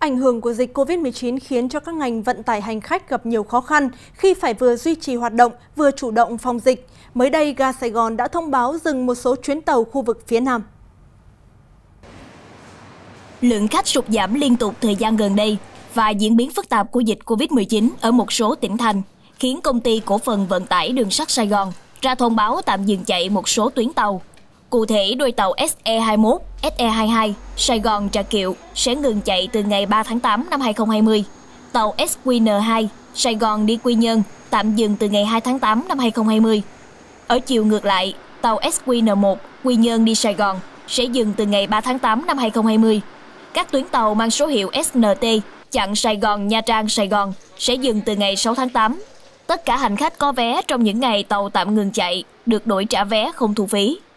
Ảnh hưởng của dịch COVID-19 khiến cho các ngành vận tải hành khách gặp nhiều khó khăn khi phải vừa duy trì hoạt động, vừa chủ động phòng dịch. Mới đây, ga Sài Gòn đã thông báo dừng một số chuyến tàu khu vực phía Nam. Lượng khách sụt giảm liên tục thời gian gần đây và diễn biến phức tạp của dịch COVID-19 ở một số tỉnh thành khiến Công ty Cổ phần Vận tải Đường sắt Sài Gòn ra thông báo tạm dừng chạy một số tuyến tàu. Cụ thể, đôi tàu SE21, SE22 Sài Gòn Trà Kiệu sẽ ngừng chạy từ ngày 3 tháng 8 năm 2020. Tàu SQN2 Sài Gòn đi Quy Nhơn tạm dừng từ ngày 2 tháng 8 năm 2020. Ở chiều ngược lại, tàu SQN1 Quy Nhơn đi Sài Gòn sẽ dừng từ ngày 3 tháng 8 năm 2020. Các tuyến tàu mang số hiệu SNT chặn Sài Gòn Nha Trang Sài Gòn sẽ dừng từ ngày 6 tháng 8. Tất cả hành khách có vé trong những ngày tàu tạm ngừng chạy được đổi trả vé không thu phí.